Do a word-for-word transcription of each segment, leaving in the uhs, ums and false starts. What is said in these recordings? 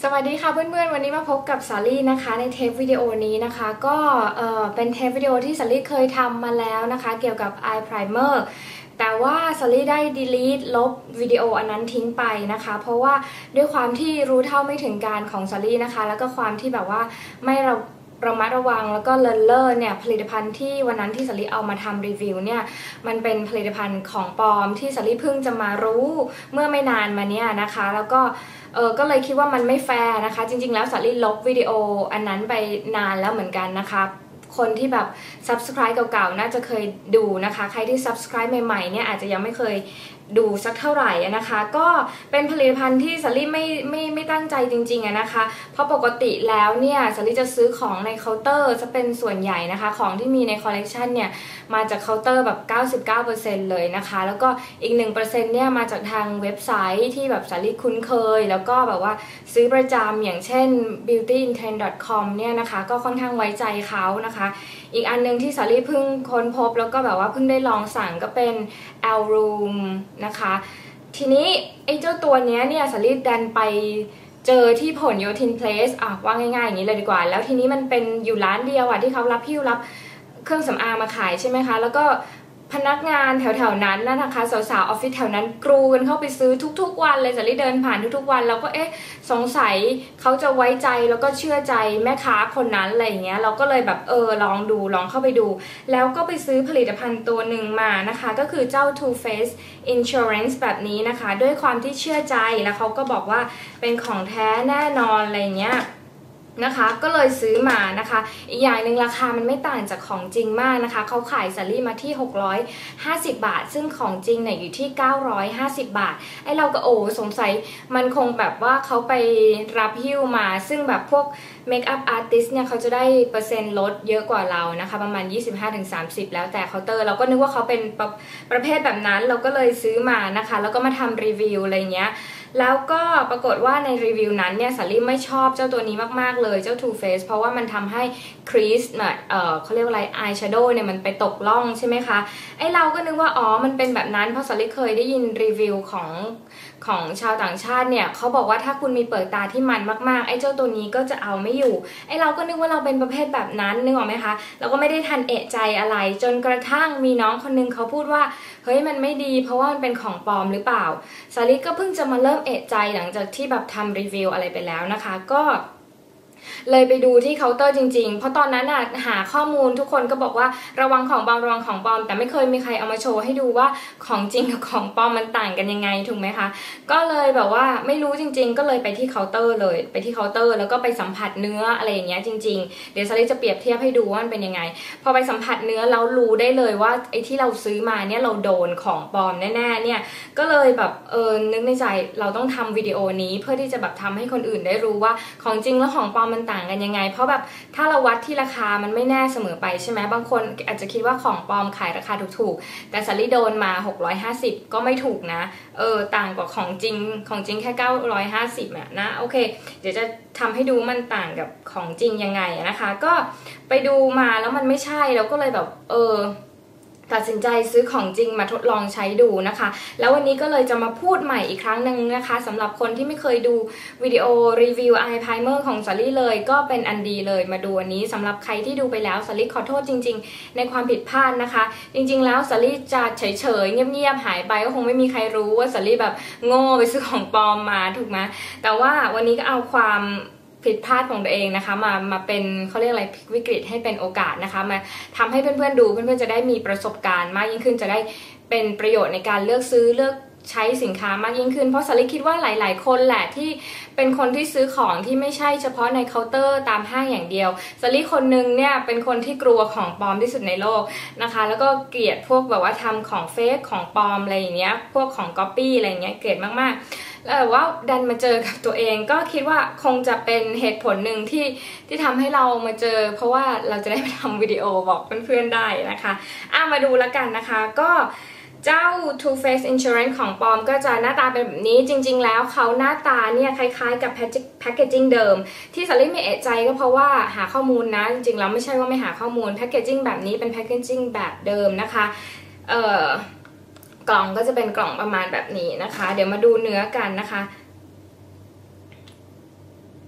สวัสดีค่ะเพื่อนๆวันนี้มาพบกับสาลี่นะคะในเทปวิดีโอนี้นะคะก็เอ่อเป็นเทปวิดีโอที่สาลี่เคยทำมาแล้วนะคะเกี่ยวกับ Eye Primer แต่ว่าสาลี่ได้ delete ลบวิดีโออันนั้นทิ้งไปนะคะเพราะว่าด้วยความที่รู้เท่าไม่ถึงการของสาลี่นะคะแล้วก็ความที่แบบว่าไม่เราระมัดระวังแล้วก็เลินเล่อเนี่ยผลิตภัณฑ์ที่วันนั้นที่สาลี่เอามาทำรีวิวเนี่ยมันเป็นผลิตภัณฑ์ของปลอมที่สาลี่เพิ่งจะมารู้เมื่อไม่นานมาเนี้ยนะคะแล้วก็เออก็เลยคิดว่ามันไม่แฟร์นะคะจริงๆแล้วสาลี่ลบวิดีโออันนั้นไปนานแล้วเหมือนกันนะคะคนที่แบบ subscribe เก่าๆน่าจะเคยดูนะคะใครที่ subscribe ใหม่ๆเนี่ยอาจจะยังไม่เคยดูสักเท่าไหร่นะคะก็เป็นผลิตภัณฑ์ที่สาลี่ไม่ไม่ไม่ตั้งใจจริงๆอะนะคะเพราะปกติแล้วเนี่ยสาลี่จะซื้อของในเคาน์เตอร์จะเป็นส่วนใหญ่นะคะของที่มีในคอลเลกชันเนี่ยมาจากเคาน์เตอร์แบบ เก้าสิบเก้าเปอร์เซ็นต์ เลยนะคะแล้วก็อีก หนึ่งเปอร์เซ็นต์ เนี่ยมาจากทางเว็บไซต์ที่แบบสาลี่คุ้นเคยแล้วก็แบบว่าซื้อประจำอย่างเช่น บิวตี้อินเทรนด์ ดอท คอม เนี่ยนะคะก็ค่อนข้างไว้ใจเขานะคะอีกอันนึงที่สาลี่เพิ่งค้นพบแล้วก็แบบว่าเพิ่งได้ลองสั่งก็เป็น แอล รูม นะคะทีนี้ไอ้เจ้าตัวนี้เนี่ยสาลี่ดันไปเจอที่ผลโยธินเพลสอ่ะว่าง่ายๆอย่างนี้เลยดีกว่าแล้วทีนี้มันเป็นอยู่ร้านเดียวอ่ะที่เขารับพิ้วรับเครื่องสำอางมาขายใช่ไหมคะแล้วก็พนักงานแถวๆนั้นนะคะสาวๆออฟฟิศแถวนั้นกรูกันเข้าไปซื้อทุกๆวันเลยสาลี่เดินผ่านทุกๆวันแล้วก็เอ๊ะสงสัยเขาจะไว้ใจแล้วก็เชื่อใจแม่ค้าคนนั้นอะไรอย่างเงี้ยเราก็เลยแบบเออลองดูลองเข้าไปดูแล้วก็ไปซื้อผลิตภัณฑ์ตัวหนึ่งมานะคะก็คือเจ้า Too Faced Insurance แบบนี้นะคะด้วยความที่เชื่อใจแล้วเขาก็บอกว่าเป็นของแท้แน่นอนอะไรเงี้ยนะคะก็เลยซื้อมานะคะอีกอย่างหนึ่งราคามันไม่ต่างจากของจริงมากนะคะเขาขายสาลี่มาที่หกร้อยห้าสิบบาทซึ่งของจริงเนี่ยอยู่ที่เก้าร้อยห้าสิบบาทไอเราก็โอ้สงสัยมันคงแบบว่าเขาไปรับหิ้วมาซึ่งแบบพวกเมคอัพอาร์ติสเนี่ยเขาจะได้เปอร์เซ็นต์ลดเยอะกว่าเรานะคะประมาณ ยี่สิบห้าถึงสามสิบ แล้วแต่เคาน์เตอร์เราก็นึกว่าเขาเป็นประประเภทแบบนั้นเราก็เลยซื้อมานะคะแล้วก็มาทำรีวิวอะไรเงี้ยแล้วก็ปรากฏว่าในรีวิวนั้นเนี่ยสาลี่ไม่ชอบเจ้าตัวนี้มากๆเลยเจ้า Too Faced เพราะว่ามันทำให้ครีสเนี่ยเออเขาเรียกว่าอะไรอายแชโดว์เนี่ยมันไปตกล่องใช่ไหมคะไอเราก็นึกว่าอ๋อมันเป็นแบบนั้นเพราะสาลี่เคยได้ยินรีวิวของของชาวต่างชาติเนี่ยเขาบอกว่าถ้าคุณมีเปลือกตาที่มันมากๆไอ้เจ้าตัวนี้ก็จะเอาไม่อยู่ไอ้เราก็นึกว่าเราเป็นประเภทแบบนั้นนึกออกไหมคะเราก็ไม่ได้ทันเอะใจอะไรจนกระทั่งมีน้องคนนึงเขาพูดว่าเฮ้ยมันไม่ดีเพราะว่ามันเป็นของปลอมหรือเปล่าสาลี่ก็เพิ่งจะมาเริ่มเอะใจหลังจากที่แบบทำรีวิวอะไรไปแล้วนะคะก็เลยไปดูที่เคาน์เตอร์จริงๆเพราะตอนนั้นน่ะหาข้อมูลทุกคนก็บอกว่าระวังของปลอมระวังของปลอมแต่ไม่เคยมีใครเอามาโชว์ให้ดูว่าของจริงกับของปลอมมันต่างกันยังไงถูกไหมคะก็เลยแบบว่าไม่รู้จริงๆก็เลยไปที่เคาน์เตอร์เลยไปที่เคาน์เตอร์แล้วก็ไปสัมผัสเนื้ออะไรอย่างเงี้ยจริงๆเดี๋ยวซาลี่จะเปรียบเทียบให้ดูว่ามันเป็นยังไงพอไปสัมผัสเนื้อแล้วรู้ได้เลยว่าไอ้ที่เราซื้อมาเนี่ยเราโดนของปลอมแน่ๆเนี่ยก็เลยแบบเออนึกในใจเราต้องทำวิดีโอนี้เพื่อที่จะแบบทำให้คนอื่นได้รู้ว่าของจริงแล้วของปลอมมันต่างกันยังไงเพราะแบบถ้าเราวัดที่ราคามันไม่แน่เสมอไปใช่ไหมบางคนอาจจะคิดว่าของปลอมขายราคาถูกๆแต่สาลี่โดนมาหกร้อยห้าสิบก็ไม่ถูกนะเออต่างกว่าของจริงของจริงแค่เก้าร้อยห้าสิบอ่ะนะโอเคเดี๋ยวจะทำให้ดูมันต่างกับของจริงยังไงนะคะก็ไปดูมาแล้วมันไม่ใช่เราก็เลยแบบเออตัดสินใจซื้อของจริงมาทดลองใช้ดูนะคะแล้ววันนี้ก็เลยจะมาพูดใหม่อีกครั้งหนึ่งนะคะสำหรับคนที่ไม่เคยดูวิดีโอรีวิว Eye Primer ของสาลี่เลยก็เป็นอันดีเลยมาดูอันนี้สำหรับใครที่ดูไปแล้วสาลี่ขอโทษจริงๆในความผิดพลาดนะคะจริงๆแล้วสาลี่จะเฉยๆเงียบๆหายไปก็คงไม่มีใครรู้ว่าสาลี่แบบโง่ไปซื้อของปลอมมาถูกไหมแต่ว่าวันนี้ก็เอาความผิดพลาดของตัวเองนะคะมามาเป็นเขาเรียกอะไรวิกฤตให้เป็นโอกาสนะคะมาทำให้เพื่อนๆดูเพื่อนๆจะได้มีประสบการณ์มากยิ่งขึ้นจะได้เป็นประโยชน์ในการเลือกซื้อเลือกใช้สินค้ามากยิ่งขึ้นเพราะสาลี่คิดว่าหลายๆคนแหละที่เป็นคนที่ซื้อของที่ไม่ใช่เฉพาะในเคาน์เตอร์ตามห้างอย่างเดียวสาลี่คนนึงเนี่ยเป็นคนที่กลัวของปลอมที่สุดในโลกนะคะแล้วก็เกลียดพวกแบบว่าทำของเฟกของปลอมอะไรอย่างเงี้ยพวกของก๊อปปี้อะไรอย่างเงี้ยเกลียดมากๆแล้วว่าดันมาเจอกับตัวเองก็คิดว่าคงจะเป็นเหตุผลหนึ่งที่ที่ทำให้เรามาเจอเพราะว่าเราจะได้ไปทำวิดีโอบอกเพื่อนๆได้นะคะอ่ะมาดูแล้วกันนะคะก็เจ้า Too Faced Insurance ของปลอมก็จะหน้าตาเป็นแบบนี้จริงๆแล้วเขาหน้าตาเนี่ยคล้ายๆกับแพคเกจิ้งเดิมที่สาลี่ไม่เอะใจก็เพราะว่าหาข้อมูลนะจริงๆแล้วไม่ใช่ว่าไม่หาข้อมูลแพคเกจิ้งแบบนี้เป็นแพคเกจิ้งแบบเดิมนะคะเอ่อกล่องก็จะเป็นกล่องประมาณแบบนี้นะคะเดี๋ยวมาดูเนื้อกันนะคะ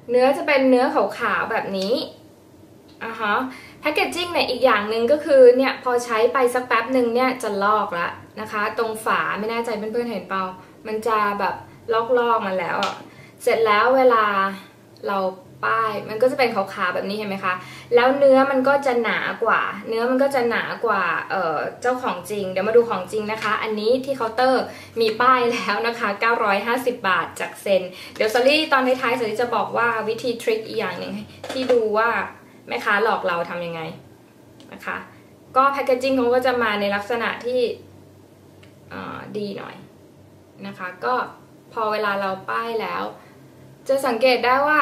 เนื้อจะเป็นเนื้อขาวๆแบบนี้อ่ะฮะแพคเกจจิ้งเนี่ยอีกอย่างหนึ่งก็คือเนี่ยพอใช้ไปสักแป๊บหนึ่งเนี่ยจะลอกละนะคะตรงฝาไม่แน่ใจเพื่อนๆเห็นเปล่ามันจะแบบลอกๆมาแล้วอ่ะเสร็จแล้วเวลาเราป้ายมันก็จะเป็นขาวๆแบบนี้เห็นไหมคะแล้วเนื้อมันก็จะหนากว่าเนื้อมันก็จะหนากว่าเอ่อเจ้าของจริงเดี๋ยวมาดูของจริงนะคะอันนี้ที่เคาน์เตอร์มีป้ายแล้วนะคะเก้าร้อยห้าสิบบาทจากเซนเดี๋ยวซารี่ตอนท้ายๆซารี่จะบอกว่าวิธีทริคอีกอย่างหนึ่งที่ดูว่าแม่ค้าหลอกเราทำยังไงนะคะก็แพคเกจจิ้งเขาก็จะมาในลักษณะที่ดีหน่อยนะคะก็พอเวลาเราป้ายแล้วจะสังเกตได้ว่า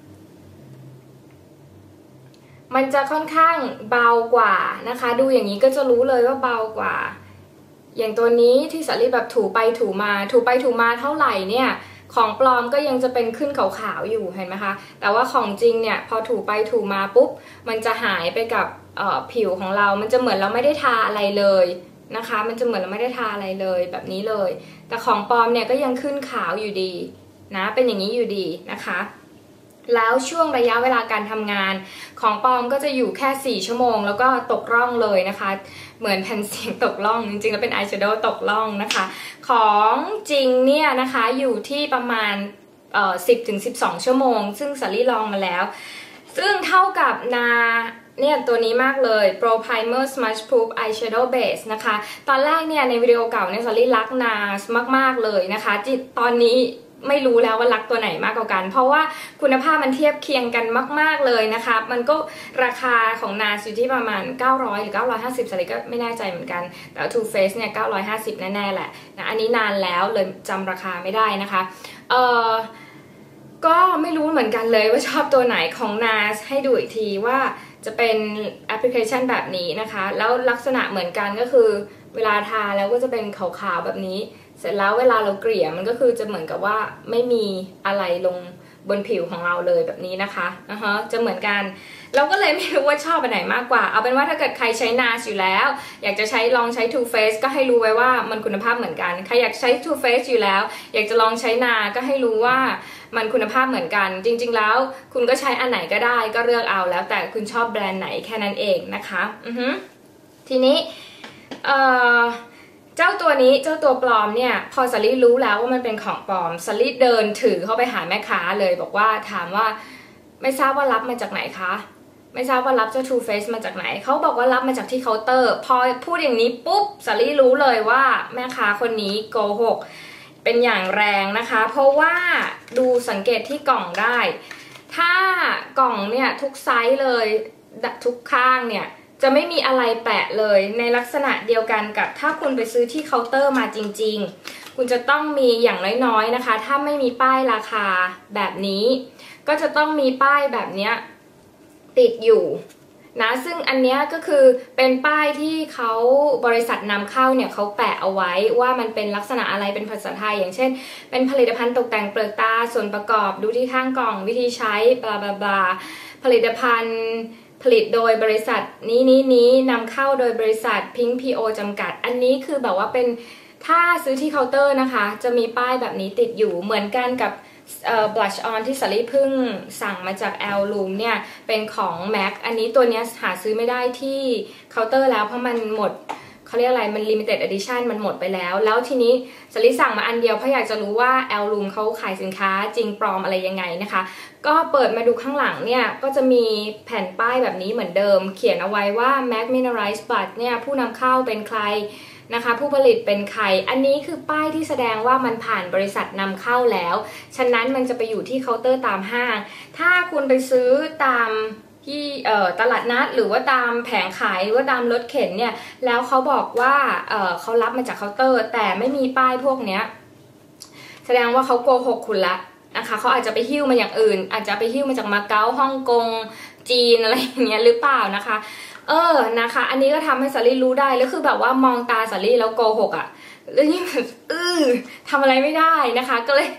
มันจะค่อนข้างเบากว่านะคะดูอย่างนี้ก็จะรู้เลยว่าเบากว่าอย่างตัวนี้ที่สาลี่แบบถูไปถูมาถูไปถูมาเท่าไหร่เนี่ยของปลอมก็ยังจะเป็นขึ้นขาวๆอยู่เห็นไหมคะแต่ว่าของจริงเนี่ยพอถูไปถูมาปุ๊บมันจะหายไปกับผิวของเรามันจะเหมือนเราไม่ได้ทาอะไรเลยนะคะมันจะเหมือนเราไม่ได้ทาอะไรเลยแบบนี้เลยแต่ของปลอมเนี่ยก็ยังขึ้นขาวอยู่ดีนะเป็นอย่างนี้อยู่ดีนะคะแล้วช่วงระยะเวลาการทำงานของปลอมก็จะอยู่แค่สี่ชั่วโมงแล้วก็ตกร่องเลยนะคะเหมือนแผ่นเสียงตกร่องจริงๆแล้วเป็นอายแชโดว์ตกร่องนะคะของจริงเนี่ยนะคะอยู่ที่ประมาณเอ่อ สิบถึงสิบสอง ชั่วโมงซึ่งสาลี่ลองมาแล้วซึ่งเท่ากับนาเนี่ยตัวนี้มากเลย Pro Primer Smudge Proof Eyeshadow Base นะคะตอนแรกเนี่ยในวิดีโอเก่าเนี่ยสาลี่รักนาสมากๆเลยนะคะจิตตอนนี้ไม่รู้แล้วว่ารักตัวไหนมากกว่ากันเพราะว่าคุณภาพมันเทียบเคียงกันมากๆเลยนะคะมันก็ราคาของนาสอยู่ที่ประมาณเก้าร้อยหรือเก้าร้อยห้าสิบสลิก็ไม่แน่ใจเหมือนกันแต่ Too Faced เนี่ยเก้าร้อยห้าสิบแน่ๆแหละนะอันนี้นานแล้วเลยจำราคาไม่ได้นะคะเอ่อก็ไม่รู้เหมือนกันเลยว่าชอบตัวไหนของนาสให้ดูอีกทีว่าจะเป็นแอปพลิเคชันแบบนี้นะคะแล้วลักษณะเหมือนกันก็คือเวลาทาแล้วก็จะเป็นขาวๆแบบนี้เสร็จแล้วเวลาเราเกลี่ยมันก็คือจะเหมือนกับว่าไม่มีอะไรลงบนผิวของเราเลยแบบนี้นะคะนะฮะจะเหมือนกันเราก็เลยไม่รู้ว่าชอบอันไหนมากกว่าเอาเป็นว่าถ้าเกิดใครใช้นาสอยู่แล้วอยากจะใช้ลองใช้ Too Faced ก็ให้รู้ไว้ว่ามันคุณภาพเหมือนกันใครอยากใช้ Too Faced อยู่แล้วอยากจะลองใช้นาก็ให้รู้ว่ามันคุณภาพเหมือนกันจริงๆแล้วคุณก็ใช้อันไหนก็ได้ก็เลือกเอาแล้วแต่คุณชอบแบรนด์ไหนแค่นั้นเองนะคะอือฮึทีนี้เอ่อเจ้าตัวนี้เจ้าตัวปลอมเนี่ยพอสาลี่รู้แล้วว่ามันเป็นของปลอมสาลี่เดินถือเข้าไปหาแม่ค้าเลยบอกว่าถามว่าไม่ทราบว่ารับมาจากไหนคะไม่ทราบว่ารับเจ้า Too Faced มาจากไหนเขาบอกว่ารับมาจากที่เคาน์เตอร์พอพูดอย่างนี้ปุ๊บสาลี่รู้เลยว่าแม่ค้าคนนี้โกหกเป็นอย่างแรงนะคะเพราะว่าดูสังเกตที่กล่องได้ถ้ากล่องเนี่ยทุกไซส์เลยทุกข้างเนี่ยจะไม่มีอะไรแปะเลยในลักษณะเดียวกันกับถ้าคุณไปซื้อที่เคาน์เตอร์มาจริงๆคุณจะต้องมีอย่างน้อยๆนะคะถ้าไม่มีป้ายราคาแบบนี้ก็จะต้องมีป้ายแบบนี้ติดอยู่นะซึ่งอันนี้ก็คือเป็นป้ายที่เขาบริษัทนำเข้าเนี่ยเขาแปะเอาไว้ว่ามันเป็นลักษณะอะไรเป็นภาษาไทยอย่างเช่นเป็นผลิตภัณฑ์ตกแต่งเปลือกตาส่วนประกอบดูที่ข้างกล่องวิธีใช้บลาบลาบลาผลิตภัณฑ์ผลิตโดยบริษัทนี้นี้นี้นำเข้าโดยบริษัท Pink พี โอ จำกัดอันนี้คือแบบว่าเป็นถ้าซื้อที่เคาน์เตอร์นะคะจะมีป้ายแบบนี้ติดอยู่เหมือนกันกับเอ่อ blush on ที่สาลี่เพิ่งสั่งมาจาก Heirloom เนี่ยเป็นของ แม็ก อันนี้ตัวนี้หาซื้อไม่ได้ที่เคาน์เตอร์แล้วเพราะมันหมดเขาเรียกอะไรมัน limited edition มันหมดไปแล้วแล้วทีนี้สาลี่สั่งมาอันเดียวเพราะอยากจะรู้ว่า Heirloom เขาขายสินค้าจริงปลอมอะไรยังไงนะคะก็เปิดมาดูข้างหลังเนี่ยก็จะมีแผ่นป้ายแบบนี้เหมือนเดิมเขียนเอาไว้ว่า แม็ก Mineralized Blush เนี่ยผู้นำเข้าเป็นใครนะคะผู้ผลิตเป็นใครอันนี้คือป้ายที่แสดงว่ามันผ่านบริษัทนำเข้าแล้วฉะนั้นมันจะไปอยู่ที่เคาน์เตอร์ตามห้างถ้าคุณไปซื้อตามที่เอ่อตลาดนัดหรือว่าตามแผงขายหรือว่าตามรถเข็นเนี่ยแล้วเขาบอกว่าเอ่อเขารับมาจากเคาน์เตอร์แต่ไม่มีป้ายพวกเนี้ยแสดงว่าเขาโกหกคุณละนะคะเขาอาจจะไปหิ้วมาอย่างอื่นอาจจะไปหิ้วมาจากมาเก๊าฮ่องกงจีนอะไรอย่างเงี้ยหรือเปล่านะคะเออนะคะอันนี้ก็ทำให้สาลี่รู้ได้แล้วคือแบบว่ามองตาสาลี่แล้วโกหกอ่ะแล้วยิ่งแบบเออทำอะไรไม่ได้นะคะก็เลยจ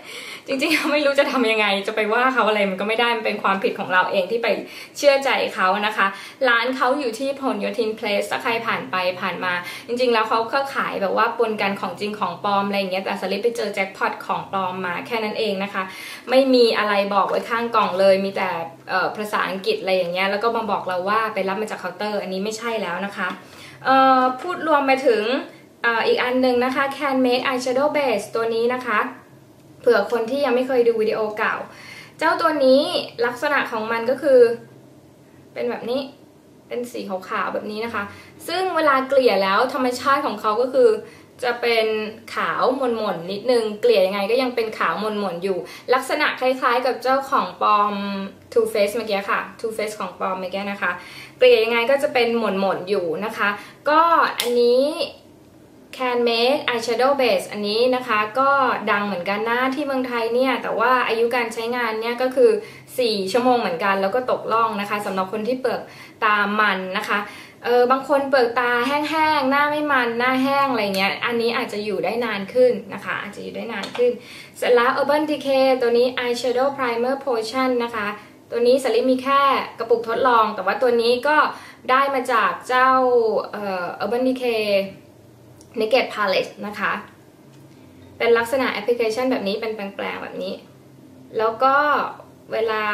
จริงๆไม่รู้จะทำยังไงจะไปว่าเขาอะไรมันก็ไม่ได้มันเป็นความผิดของเราเองที่ไปเชื่อใจเขานะคะร้านเขาอยู่ที่พหลโยธินเพลสถ้าใครผ่านไปผ่านมาจริงๆแล้วเขาก็ขายแบบว่าปนกันของจริงของปลอมอะไรอย่างเงี้ยแต่สลิปไปเจอแจ็คพอตของปลอมมาแค่นั้นเองนะคะไม่มีอะไรบอกไว้ข้างกล่องเลยมีแต่ภาษาอังกฤษอะไรอย่างเงี้ยแล้วก็มาบอกเราว่าไปรับมาจากเคาน์เตอร์อันนี้ไม่ใช่แล้วนะคะพูดรวมไปถึงอีกอันหนึ่งนะคะ Can Make Eyeshadow Base ตัวนี้นะคะเผื่อคนที่ยังไม่เคยดูวิดีโอเก่าเจ้าตัวนี้ลักษณะของมันก็คือเป็นแบบนี้เป็นสีขาวๆแบบนี้นะคะซึ่งเวลาเกลี่ยแล้วธรรมชาติของเขาก็คือจะเป็นขาวหม่นๆนิดนึงเกลี่ยยังไงก็ยังเป็นขาวหม่นๆอยู่ลักษณะคล้ายๆกับเจ้าของปลอม Too Faced เมื่อกี้ค่ะ Too Faced ของปลอมเมื่อกี้นะคะเกลี่ยยังไงก็จะเป็นหม่นๆอยู่นะคะก็อันนี้Can Make Eyeshadow Base อันนี้นะคะก็ดังเหมือนกันนะที่เมืองไทยเนี่ยแต่ว่าอายุการใช้งานเนี่ยก็คือสี่ชั่วโมงเหมือนกันแล้วก็ตกล่องนะคะสำหรับคนที่เปลือกตามันนะคะเออบางคนเปลือกตาแห้งๆหน้าไม่มันหน้าแห้งอะไรเงี้ยอันนี้อาจจะอยู่ได้นานขึ้นนะคะอาจจะอยู่ได้นานขึ้นเสร็จแล้ว Urban Decay ตัวนี้ Eyeshadow Primer Potion นะคะตัวนี้สลิปมีแค่กระปุกทดลองแต่ว่าตัวนี้ก็ได้มาจากเจ้าเอ่อ Urban Decay Naked Palette นะคะเป็นลักษณะแอปพลิเคชันแบบนี้เป็นแปลงๆแบบนี้แล้วก็เวลา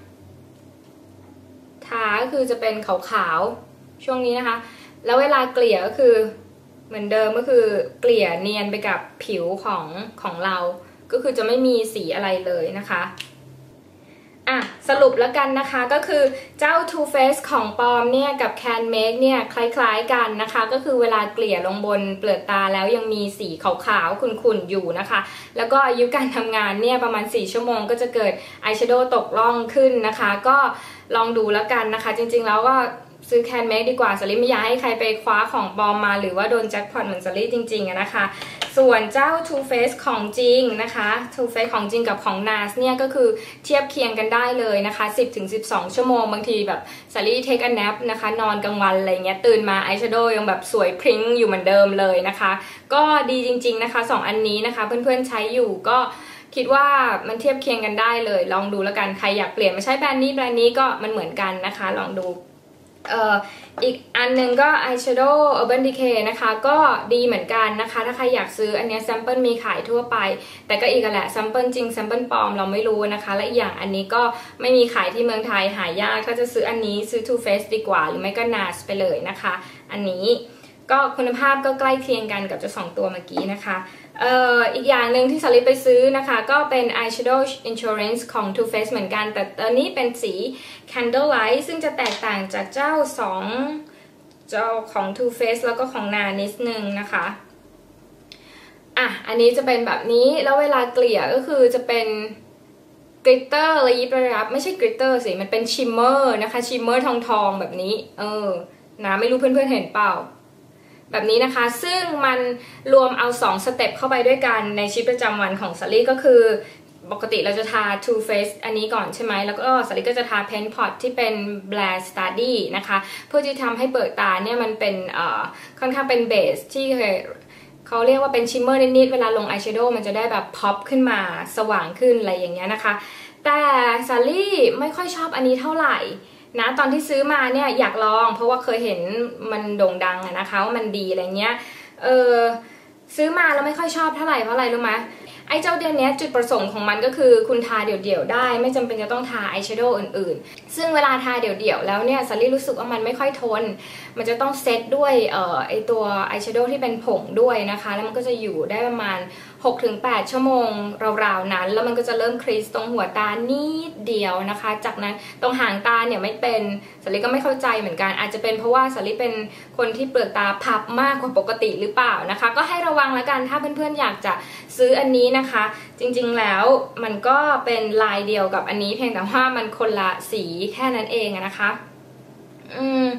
ทาก็คือจะเป็นขาวๆช่วงนี้นะคะแล้วเวลาเกลี่ยก็คือเหมือนเดิมก็คือเกลี่ยเนียนไปกับผิวของของเราก็คือจะไม่มีสีอะไรเลยนะคะอ่ะสรุปแล้วกันนะคะก็คือเจ้า Too Faced ของปลอมเนี่ยกับ Can Make เนี่ยคล้ายๆกันนะคะก็คือเวลาเกลี่ยลงบนเปลือกตาแล้วยังมีสีขาวๆขุ่นๆอยู่นะคะแล้วก็อายุการทำงานเนี่ยประมาณสี่ชั่วโมงก็จะเกิดอายแชโดว์ตกล่องขึ้นนะคะก็ลองดูแล้วกันนะคะจริงๆแล้วก็ซื้อ Can Make ดีกว่าสลิไม่อยากให้ใครไปคว้าของปลอมมาหรือว่าโดนแจ็คพอตเหมือนสลิจริงๆนะคะส่วนเจ้า Too Faced ของจริงนะคะ Too Faced ของจริงกับของ นาส เนี่ยก็คือเทียบเคียงกันได้เลยนะคะ สิบถึงสิบสอง ชั่วโมงบางทีแบบสลิเทคอันแนปนะคะนอนกลางวันอะไรเงี้ยตื่นมาอายแชโดว์ยังแบบสวยพริ้งอยู่เหมือนเดิมเลยนะคะก็ดีจริงๆนะคะสองอันนี้นะคะเพื่อนๆใช้อยู่ก็คิดว่ามันเทียบเคียงกันได้เลยลองดูแล้วกันใครอยากเปลี่ยนมาใช้แบรนด์นี้แบรนด์นี้ก็มันเหมือนกันนะคะลองดูเอ่ออีกอันหนึ่งก็ Eyeshadow Urban Decay นะคะก็ดีเหมือนกันนะคะถ้าใครอยากซื้ออันนี้แซมเปิลมีขายทั่วไปแต่ก็อีกแหละแซมเปิลจริงแซมเปิลปลอมเราไม่รู้นะคะและอีกอย่างอันนี้ก็ไม่มีขายที่เมืองไทยหายากถ้าจะซื้ออันนี้ซื้อ Too Faced ดีกว่าหรือไม่ก็ นาส ไปเลยนะคะอันนี้ก็คุณภาพก็ใกล้เคียงกันกับเจ้าสองตัวเมื่อกี้นะคะเอ่ออีกอย่างหนึ่งที่สลิปไปซื้อนะคะก็เป็น Eyeshadow Insurance ของ Too Faced เหมือนกันแต่ตอนนี้เป็นสี Candlelight ซึ่งจะแตกต่างจากเจ้าสองเจ้าของ Too Faced แล้วก็ของ นา นิดนึงนะคะอ่ะอันนี้จะเป็นแบบนี้แล้วเวลาเกลี่ยก็คือจะเป็นกลิตเตอร์ระยิบระยับไม่ใช่กลิตเตอร์สิมันเป็นชิมเมอร์นะคะชิมเมอร์ทองทองแบบนี้เออนะไม่รู้เพื่อนๆเห็นเปล่าแบบนี้นะคะซึ่งมันรวมเอาสองสเต็ปเข้าไปด้วยกันในชีวิตประจำวันของสลี่ก็คือปกติเราจะทา Too Faced อันนี้ก่อนใช่ไหมแล้วก็สลี่ก็จะทา Paint Pot ที่เป็น Blair Study นะคะเพื่อที่ทำให้เปลือกตาเนี่ยมันเป็นเอ่อค่อนข้างเป็นเบสที่เขาเรียกว่าเป็นชิมเมอร์นิดๆเวลาลงอายแชโดว์มันจะได้แบบพ็อปขึ้นมาสว่างขึ้นอะไรอย่างเงี้ยนะคะแต่สลี่ไม่ค่อยชอบอันนี้เท่าไหร่นะตอนที่ซื้อมาเนี่ยอยากลองเพราะว่าเคยเห็นมันโด่งดังอะนะคะว่ามันดีอะไรเงี้ยเออซื้อมาแล้วไม่ค่อยชอบเท่าไหร่เพราะอะไรรู้ไหมไอ้เจ้าเดือนนี้จุดประสงค์ของมันก็คือคุณทาเดี่ยวๆได้ไม่จำเป็นจะต้องทาอายแชโดว์อื่นๆซึ่งเวลาทาเดี่ยวๆแล้วเนี่ยสลี่รู้สึกว่ามันไม่ค่อยทนมันจะต้องเซตด้วยเอ่อไอตัวอายแชโดว์ที่เป็นผงด้วยนะคะแล้วมันก็จะอยู่ได้ประมาณ หกถึงแปด ชั่วโมงราวๆนั้นแล้วมันก็จะเริ่มครีสตรงหัวตานิดเดียวนะคะจากนั้นตรงหางตาเนี่ยไม่เป็นสลิก็ไม่เข้าใจเหมือนกันอาจจะเป็นเพราะว่าสลิเป็นคนที่เปลือกตาพับมากกว่าปกติหรือเปล่านะคะก็ให้ระวังแล้วกันถ้าเพื่อนๆอยากจะซื้ออันนี้นะคะจริงๆแล้วมันก็เป็นลายเดียวกับอันนี้เพียงแต่ว่ามันคนละสีแค่นั้นเองนะคะอืม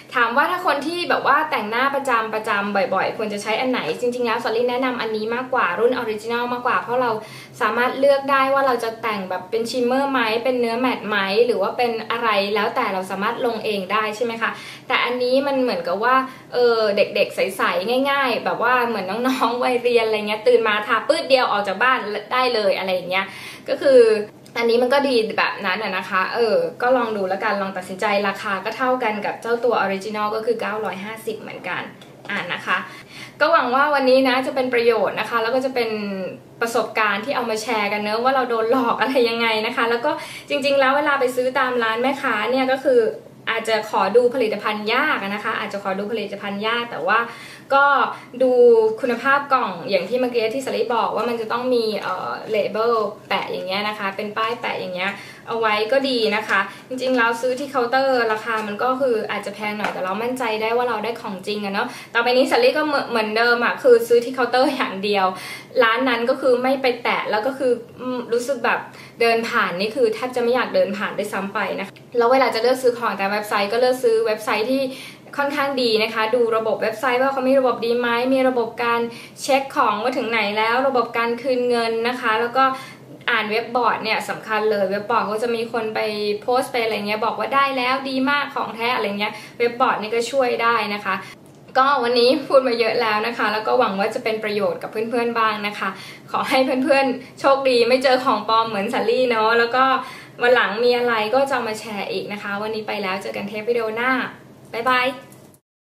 ถามว่าถ้าคนที่แบบว่าแต่งหน้าประจำประจำบ่อยๆควรจะใช้อันไหนจริงๆแล้วซอลลี่แนะนำอันนี้มากกว่ารุ่นออริจินัลมากกว่าเพราะเราสามารถเลือกได้ว่าเราจะแต่งแบบเป็นชิมเมอร์ไหมเป็นเนื้อแมตต์ไหมหรือว่าเป็นอะไรแล้วแต่เราสามารถลงเองได้ใช่ไหมคะแต่อันนี้มันเหมือนกับว่าเออเด็กๆใสๆง่ายๆแบบว่าเหมือนน้องๆวัยเรียนอะไรเงี้ยตื่นมาทาปื้ดเดียวออกจากบ้านได้เลยอะไรอย่างเงี้ยก็คืออันนี้มันก็ดีแบบนั้นนะคะเออก็ลองดูแล้วกันลองตัดสินใจราคาก็เท่ากันกับเจ้าตัวออริจินอลก็คือเก้าร้อยห้าสิบเหมือนกันอ่านนะคะก็หวังว่าวันนี้นะจะเป็นประโยชน์นะคะแล้วก็จะเป็นประสบการณ์ที่เอามาแชร์กันเนอะว่าเราโดนหลอกอะไรยังไงนะคะแล้วก็จริงๆแล้วเวลาไปซื้อตามร้านแม่ค้าเนี่ยก็คืออาจจะขอดูผลิตภัณฑ์ยากนะคะอาจจะขอดูผลิตภัณฑ์ยากแต่ว่าก็ดูคุณภาพกล่องอย่างที่เมื่อกี้ที่สลิปบอกว่ามันจะต้องมีเอ่อเลเบลแปะอย่างเงี้ยนะคะเป็นป้ายแปะอย่างเงี้ยเอาไว้ก็ดีนะคะจริงๆเราซื้อที่เคาน์เตอร์ราคามันก็คืออาจจะแพงหน่อยแต่เรามั่นใจได้ว่าเราได้ของจริงอะเนาะต่อไปนี้สลิปก็เหมือนเดิมอะคือซื้อที่เคาน์เตอร์อย่างเดียวร้านนั้นก็คือไม่ไปแตะแล้วก็คือรู้สึกแบบเดินผ่านนี่คือแทบจะไม่อยากเดินผ่านด้วยซ้ำไปนะคะแล้วเวลาจะเลือกซื้อของแต่เว็บไซต์ก็เลือกซื้อเว็บไซต์ที่ค่อนข้างดีนะคะดูระบบเว็บไซต์ว่าเขามีระบบดีไหมมีระบบการเช็คของว่าถึงไหนแล้วระบบการคืนเงินนะคะแล้วก็อ่านเว็บบอร์ดเนี่ยสำคัญเลยเว็บบอร์ดก็จะมีคนไปโพสต์ไปอะไรเงี้ยบอกว่าได้แล้วดีมากของแท้อะไรเงี้ยเว็บบอร์ดนี่ก็ช่วยได้นะคะก็วันนี้พูดมาเยอะแล้วนะคะแล้วก็หวังว่าจะเป็นประโยชน์กับเพื่อนๆบ้างนะคะขอให้เพื่อนๆโชคดีไม่เจอของปลอมเหมือนซัลลี่เนาะแล้วก็วันหลังมีอะไรก็จะมาแชร์อีกนะคะวันนี้ไปแล้วเจอกันเทปวิดีโอหน้าบ๊ายบาย